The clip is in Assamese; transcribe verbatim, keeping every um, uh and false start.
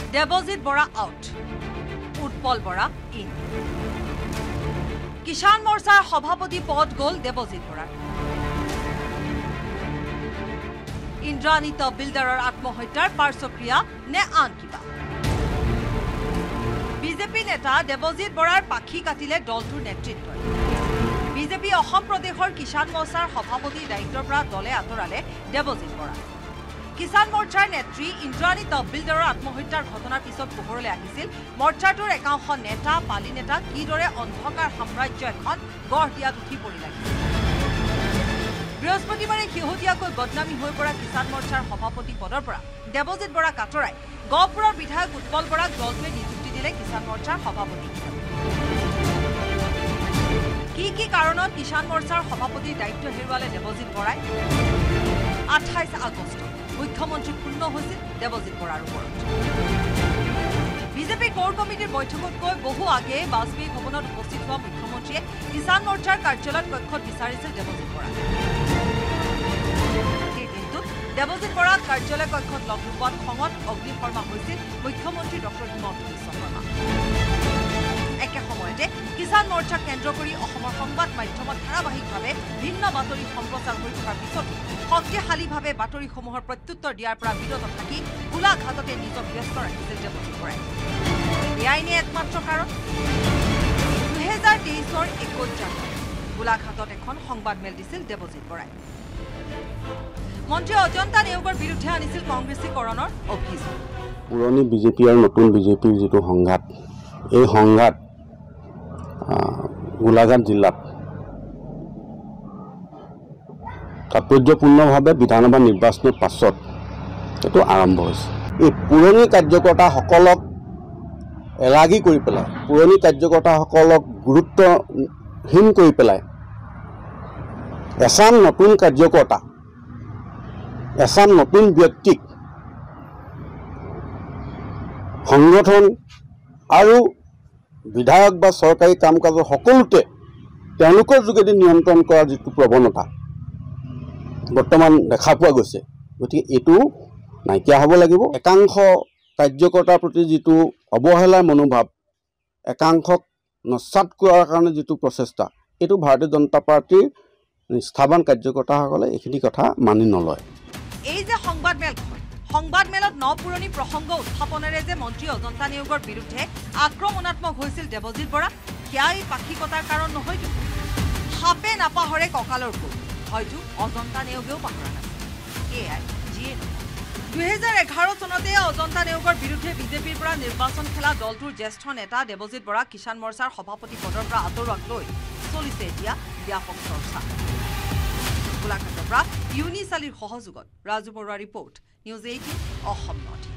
Debajit Bora out, Utpal Bora in. কিষাণ মৰ্চাৰ সভাপতি পদ গ'ল দেৱজিৎ বৰাৰ। ইন্দ্ৰাণী তহবিলদাৰৰ আত্মহত্যাৰ পাৰ্শ্বক্ৰিয়া নে আন কিবা? বিজেপি নেতা দেৱজিৎ বৰাৰ পাখি কাটিলে দলটোৰ নেতৃত্বই। বিজেপি অসম প্ৰদেশৰ কিষাণ মৰ্চাৰ সভাপতিৰ দায়িত্বৰ পৰা দলে আঁতৰালে দেৱজিৎ বৰা। কিষাণ মৰ্চাৰ নেত্ৰী ইন্দ্ৰাণী তহবিলদাৰৰ আত্মহত্যাৰ ঘটনাৰ পিছত পোহৰলৈ আহিছিল মৰ্চাটোৰ একাংশ নেতা পালি নেতা কিদৰে অন্ধকাৰ সাম্ৰাজ্য এখন গঢ় দিয়াত উঠি পৰি লাগিছিল। বৃহস্পতিবাৰে শেহতীয়াকৈ বদনামী হৈ পৰা কিষাণ মৰ্চাৰ সভাপতি পদৰ পৰা দেৱজিৎ বৰাক আঁতৰাই গহপুৰৰ বিধায়ক উৎপল বৰাক দলটোৱে নিযুক্তি দিলে কিষাণ মৰ্চাৰ সভাপতি হিচাপে। কি কি কাৰণত কিষাণ মৰ্চাৰ সভাপতিৰ দায়িত্ব হেৰুৱালে দেৱজিৎ বৰাই? আঠাইছ আগষ্ট মুখ্যমন্ত্ৰী শূন্য হৈছিল দেৱজিৎ বৰাৰ ওপৰত। বিজেপি কোৰ কমিটিৰ বৈঠকতকৈ বহু আগেয়ে বাজপেয়ী ভৱনত উপস্থিত হোৱা মুখ্যমন্ত্ৰীয়ে কিষাণ মৰ্চাৰ কাৰ্যালয়ত কক্ষত বিচাৰিছিল দেৱজিৎ বৰাক। সেই দিনটোত দেৱজিৎ বৰাক কাৰ্যালয় কক্ষত লগ নোপোৱাত খঙত অগ্নিশৰ্মা হৈছিল মুখ্যমন্ত্ৰী ডক্টৰ হিমন্ত বিশ্ব শৰ্মা। একে সময়তে কিষাণ মৰ্চাক কেন্দ্ৰ কৰি অসমৰ সংবাদ মাধ্যমত ধাৰাবাহিকভাৱে ভিন্ন বাতৰি সম্প্ৰচাৰ হৈ থকাৰ পিছতো শক্তিশালীভাৱে বাতৰিসমূহৰ প্ৰত্যুত্তৰ দিয়াৰ পৰা বিৰত থাকি গোলাঘাটতে নিজক ব্যস্ত ৰাখিছিল দেৱজিৎ বৰাই। এয়াই নে একমাত্ৰ কাৰণ? দুহেজাৰ তেইছৰ একৈছ জানুৱাৰী গোলাঘাটত এখন সংবাদমেল দিছিল দেৱজিৎ বৰাই। মন্ত্ৰী অজন্তা নেওগৰ বিৰুদ্ধে আনিছিল কংগ্ৰেছীকৰণৰ অভিযোগ। পুৰণি বিজেপি আৰু নতুন বিজেপিৰ যিটো সংঘাত, এই সংঘাত গোলাঘাট জিলাত তাৎপৰ্যপূৰ্ণভাৱে বিধানসভা নিৰ্বাচনৰ পাছত এইটো আৰম্ভ হৈছে। এই পুৰণি কাৰ্যকৰ্তাসকলক এলাগী কৰি পেলাই, পুৰণি কাৰ্যকৰ্তাসকলক গুৰুত্বহীন কৰি পেলাই এচাম নতুন কাৰ্যকৰ্তা, এচাম নতুন ব্যক্তিক সংগঠন আৰু বিধায়ক বা চৰকাৰী কাম কাজৰ সকলোতে তেওঁলোকৰ যোগেদি নিয়ন্ত্ৰণ কৰাৰ যিটো প্ৰৱণতা বৰ্তমান দেখা পোৱা গৈছে, গতিকে এইটো নাইকিয়া হ'ব লাগিব। একাংশ কাৰ্যকৰ্তাৰ প্ৰতি যিটো অৱহেলাৰ মনোভাৱ, একাংশক নস্যাৎ কৰাৰ কাৰণে যিটো প্ৰচেষ্টা, এইটো ভাৰতীয় জনতা পাৰ্টীৰ নিষ্ঠাৱান কাৰ্যকৰ্তাসকলে এইখিনি কথা মানি নলয়। এই যে সংবাদমেলখন, সংবাদমেলত ন পুৰণি প্ৰসংগ উত্থাপনেৰে যে মন্ত্ৰী অজন্তা নেওগৰ বিৰুদ্ধে আক্ৰমণাত্মক হৈছিল দেৱজিৎ বৰা, সেয়া এই পাখি কটাৰ কাৰণ নহয়তো। সাপে নাপাহৰে কঁকালৰ কোব, হয়তো অজন্তা নেওগেও পাহৰা নাছিল। এয়াই যিয়ে নহয়, দুহেজাৰ এঘাৰ চনতে অজন্তা নেওগৰ বিৰুদ্ধে বিজেপিৰ পৰা নিৰ্বাচন খেলা দলটোৰ জ্যেষ্ঠ নেতা দেৱজিৎ বৰা কিষাণ মৰ্চাৰ সভাপতি পদৰ পৰা আঁতৰোৱাক লৈ চলিছে এতিয়া ব্যাপক চৰ্চা। গোলাঘাটৰ পৰা ইউনিছ আলীৰ সহযোগত Raju Barua report, news eighteen Assam north.